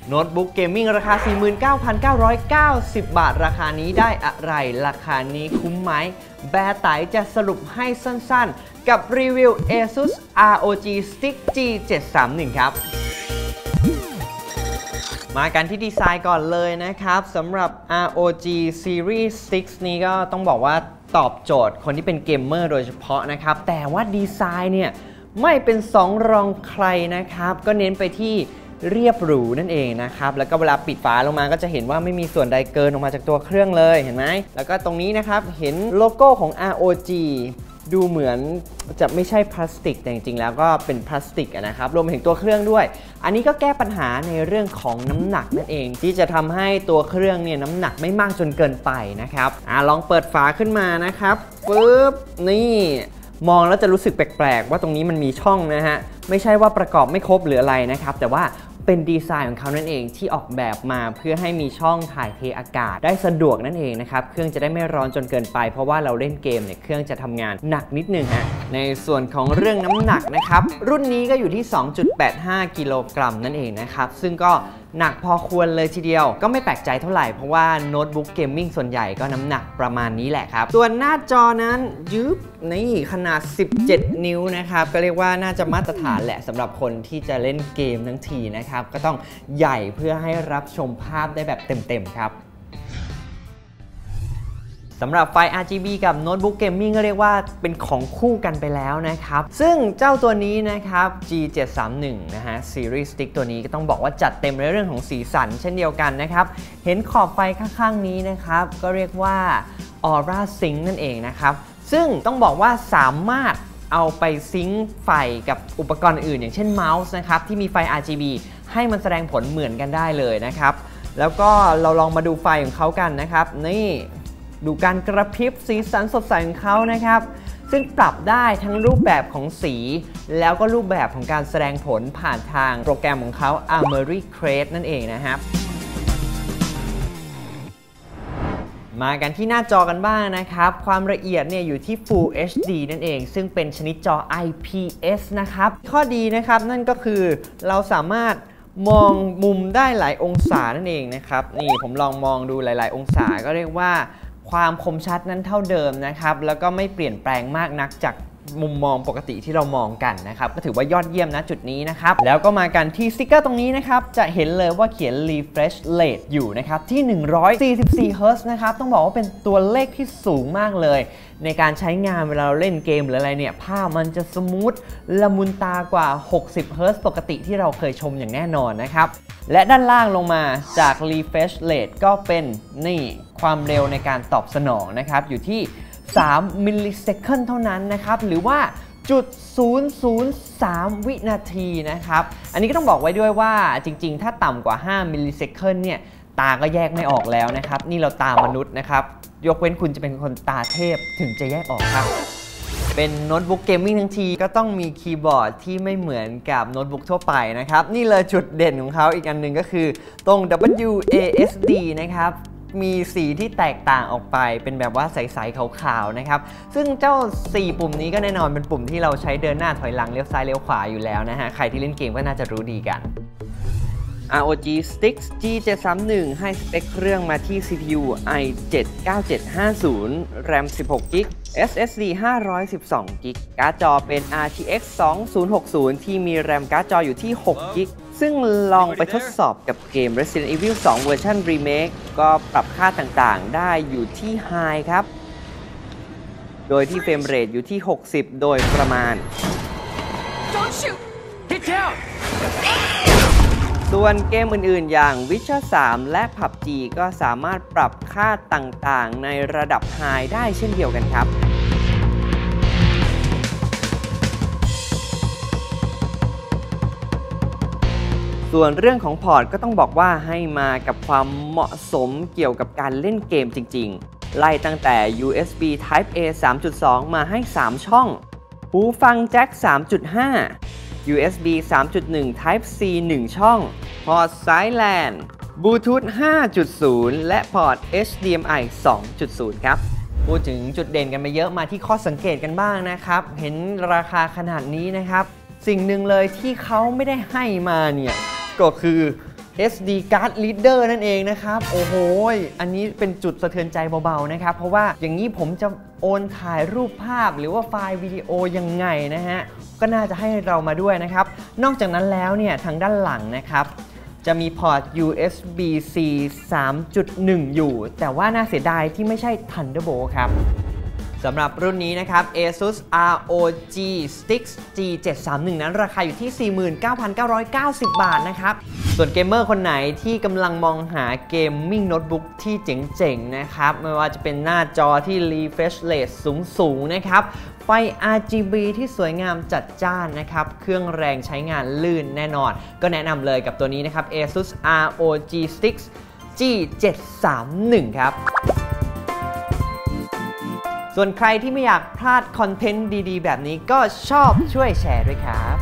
โน้ตบุ๊กเกมมิ่งราคา 49,990 บาทราคานี้ได้อะไรราคานี้คุ้มไหมแบร์ไตจะสรุปให้สั้นๆกับรีวิว ASUS ROG Stick G731 ครับมากันที่ดีไซน์ก่อนเลยนะครับสำหรับ ROG Series 6 นี้ก็ต้องบอกว่าตอบโจทย์คนที่เป็นเกมเมอร์โดยเฉพาะนะครับแต่ว่าดีไซน์เนี่ยไม่เป็นสองรองใครนะครับก็เน้นไปที่เรียบหรูนั่นเองนะครับแล้วก็เวลาปิดฝาลงมาก็จะเห็นว่าไม่มีส่วนใดเกินออกมาจากตัวเครื่องเลยเห็นไหมแล้วก็ตรงนี้นะครับเห็นโลโก้ของ ROG ดูเหมือนจะไม่ใช่พลาสติกแต่จริงๆแล้วก็เป็นพลาสติกนะครับรวมถึงตัวเครื่องด้วยอันนี้ก็แก้ปัญหาในเรื่องของน้ำหนักนั่นเองที่จะทำให้ตัวเครื่องเนี่ยน้ำหนักไม่มากจนเกินไปนะครับลองเปิดฝาขึ้นมานะครับปึ๊บนี่มองแล้วจะรู้สึกแปลกๆว่าตรงนี้มันมีช่องนะฮะไม่ใช่ว่าประกอบไม่ครบหรืออะไรนะครับแต่ว่าเป็นดีไซน์ของเขานั่นเองที่ออกแบบมาเพื่อให้มีช่องถ่ายเทอากาศได้สะดวกนั่นเองนะครับเครื่องจะได้ไม่ร้อนจนเกินไปเพราะว่าเราเล่นเกมเนี่ยเครื่องจะทำงานหนักนิดนึงฮะในส่วนของเรื่องน้ำหนักนะครับรุ่นนี้ก็อยู่ที่ 2.85 กิโลกรัมนั่นเองนะครับซึ่งก็หนักพอควรเลยทีเดียวก็ไม่แปลกใจเท่าไหร่เพราะว่าโน้ตบุ๊กเกมมิ่งส่วนใหญ่ก็น้ำหนักประมาณนี้แหละครับส่วนหน้าจอนั้นนี่ขนาด17 นิ้วนะครับก็เรียกว่าน่าจะมาตรฐานแหละสำหรับคนที่จะเล่นเกมทั้งทีนะครับก็ต้องใหญ่เพื่อให้รับชมภาพได้แบบเต็มๆครับสำหรับไฟ RGB กับโน้ตบุ๊กเกมมิ่งก็เรียกว่าเป็นของคู่กันไปแล้วนะครับซึ่งเจ้าตัวนี้นะครับ G731 นะฮะ Series Stick ตัวนี้ก็ต้องบอกว่าจัดเต็มในเรื่องของสีสันเช่นเดียวกันนะครับเห็นขอบไฟข้างๆนี้นะครับก็เรียกว่า Aura Sync นั่นเองนะครับซึ่งต้องบอกว่าสามารถเอาไปซิงค์ไฟกับอุปกรณ์อื่นอย่างเช่นเมาส์นะครับที่มีไฟ RGB ให้มันแสดงผลเหมือนกันได้เลยนะครับแล้วก็เราลองมาดูไฟของเขากันนะครับนี่ดูการกระพริบสีสันสดใสของเขานะครับซึ่งปรับได้ทั้งรูปแบบของสีแล้วก็รูปแบบของการแสดงผลผ่านทางโปรแกรมของเขา Armoury Crest นั่นเองนะครับมากันที่หน้าจอกันบ้างนะครับความละเอียดเนี่ยอยู่ที่ Full HD นั่นเองซึ่งเป็นชนิดจอ IPS นะครับข้อดีนะครับนั่นก็คือเราสามารถมองมุมได้หลายองศานั่นเองนะครับนี่ผมลองมองดูหลายๆองศาก็เรียกว่าความคมชัดนั้นเท่าเดิมนะครับแล้วก็ไม่เปลี่ยนแปลงมากนักจากมุมมองปกติที่เรามองกันนะครับก็ถือว่ายอดเยี่ยมนะจุดนี้นะครับแล้วก็มากันที่สติ๊กเกอร์ตรงนี้นะครับจะเห็นเลยว่าเขียน refresh rate อยู่นะครับที่144 Hz นะครับต้องบอกว่าเป็นตัวเลขที่สูงมากเลยในการใช้งานเวลาเราเล่นเกมหรืออะไรเนี่ยภาพมันจะสมูทละมุนตากว่า60 Hz ปกติที่เราเคยชมอย่างแน่นอนนะครับและด้านล่างลงมาจาก refresh rate ก็เป็นนี่ความเร็วในการตอบสนองนะครับอยู่ที่3 มิลลิเซคันเท่านั้นนะครับหรือว่า0.003 วินาทีนะครับอันนี้ก็ต้องบอกไว้ด้วยว่าจริงๆถ้าต่ำกว่า5 มิลลิเซคันเนี่ยตาก็แยกไม่ออกแล้วนะครับนี่เราตามนุษย์นะครับยกเว้นคุณจะเป็นคนตาเทพถึงจะแยกออกครับเป็นโน้ตบุ๊กเกมมิ่งทั้งทีก็ต้องมีคีย์บอร์ดที่ไม่เหมือนกับโน้ตบุ๊กทั่วไปนะครับนี่เลยจุดเด่นของเขาอีกอันหนึ่งก็คือตรง WASD นะครับมีสีที่แตกต่างออกไปเป็นแบบว่าใสๆขาวๆนะครับซึ่งเจ้า4ปุ่มนี้ก็แน่นอนเป็นปุ่มที่เราใช้เดินหน้าถอยหลังเลี้ยวซ้ายเลี้ยวขวาอยู่แล้วนะฮะใครที่เล่นเกมก็น่าจะรู้ดีกัน ROG Stick G731 ให้สเปคเครื่องมาที่ CPU i7-9750 RAM 16GB SSD 512GB การ์ดจอเป็น RTX 2060 ที่มี RAM การ์ดจออยู่ที่ 6GB ซึ่งลองไปทดสอบกับเกม Resident Evil 2 เวอร์ชัน Remake ก็ปรับค่าต่างๆได้อยู่ที่ High ครับโดยที่เฟรมเรทอยู่ที่ 60 โดยประมาณ ส่วนเกมอื่นๆอย่าง Witcher 3 และ PUBG ก็สามารถปรับค่าต่างๆในระดับ High ได้เช่นเดียวกันครับส่วนเรื่องของพอร์ตก็ต้องบอกว่าให้มากับความเหมาะสมเกี่ยวกับการเล่นเกมจริงๆไล่ตั้งแต่ USB Type A 3.2 มาให้ 3 ช่องหูฟังแจ็ค 3.5 USB 3.1 Type C 1 ช่องพอร์ตสาย LAN Bluetooth 5.0 และพอร์ต HDMI 2.0 ครับพูดถึงจุดเด่นกันไปเยอะมาที่ข้อสังเกตกันบ้างนะครับเห็นราคาขนาดนี้นะครับสิ่งหนึ่งเลยที่เขาไม่ได้ให้มาเนี่ยก็คือ SD card reader นั่นเองนะครับโอ้โหอันนี้เป็นจุดสะเทือนใจเบาๆนะครับเพราะว่าอย่างนี้ผมจะโอนถ่ายรูปภาพหรือว่าไฟล์วิดีโอยังไงนะฮะก็น่าจะให้เรามาด้วยนะครับนอกจากนั้นแล้วเนี่ยทางด้านหลังนะครับจะมีพอร์ต USB-C 3.1 อยู่แต่ว่าน่าเสียดายที่ไม่ใช่ Thunderbolt ครับสำหรับรุ่นนี้นะครับ ASUS ROG Strix G731 นั้นราคาอยู่ที่ 49,990 บาทนะครับส่วนเกมเมอร์คนไหนที่กำลังมองหาเกมมิ่งโน้ตบุ๊กที่เจ๋งๆนะครับไม่ว่าจะเป็นหน้าจอที่ refresh rate สูงๆนะครับไฟ RGB ที่สวยงามจัดจ้านนะครับเครื่องแรงใช้งานลื่นแน่นอนก็แนะนำเลยกับตัวนี้นะครับ ASUS ROG Strix G731 ครับส่วนใครที่ไม่อยากพลาดคอนเทนต์ดีๆแบบนี้ก็ชอบช่วยแชร์ด้วยครับ